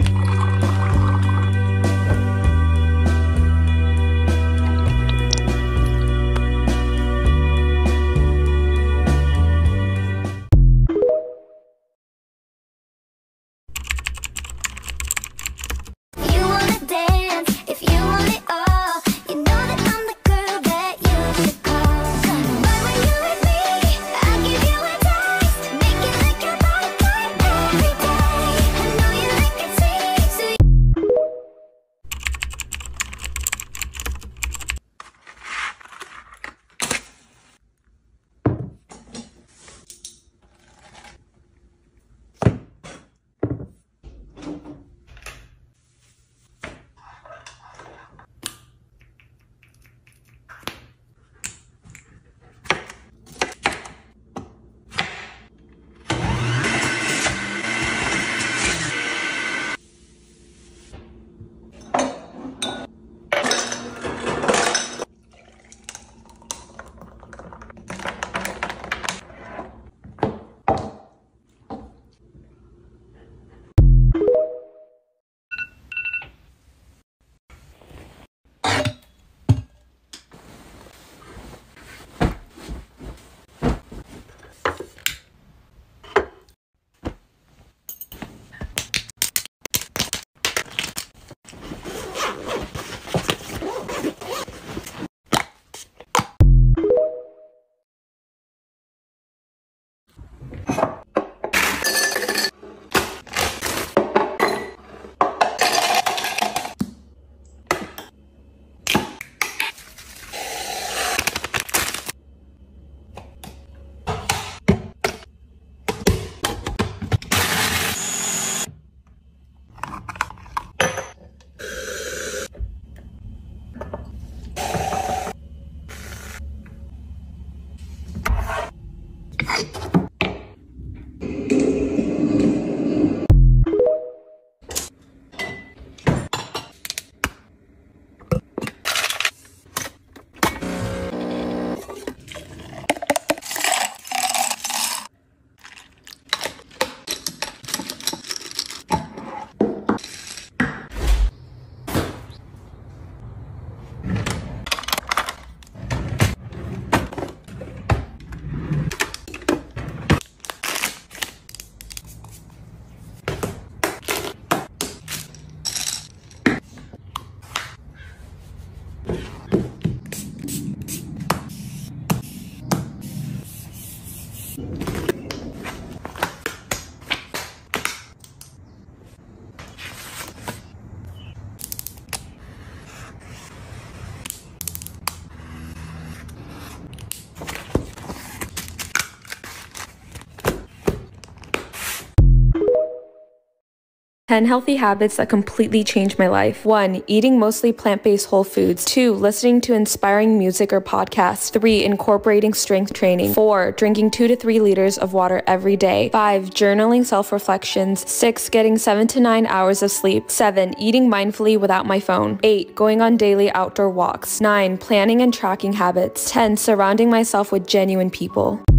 10 healthy habits that completely changed my life. 1. Eating mostly plant-based whole foods. 2. Listening to inspiring music or podcasts. 3. Incorporating strength training. 4. Drinking 2 to 3 liters of water every day. 5. Journaling self-reflections. 6. Getting 7 to 9 hours of sleep. 7. Eating mindfully without my phone. 8. Going on daily outdoor walks. 9. Planning and tracking habits. 10. Surrounding myself with genuine people.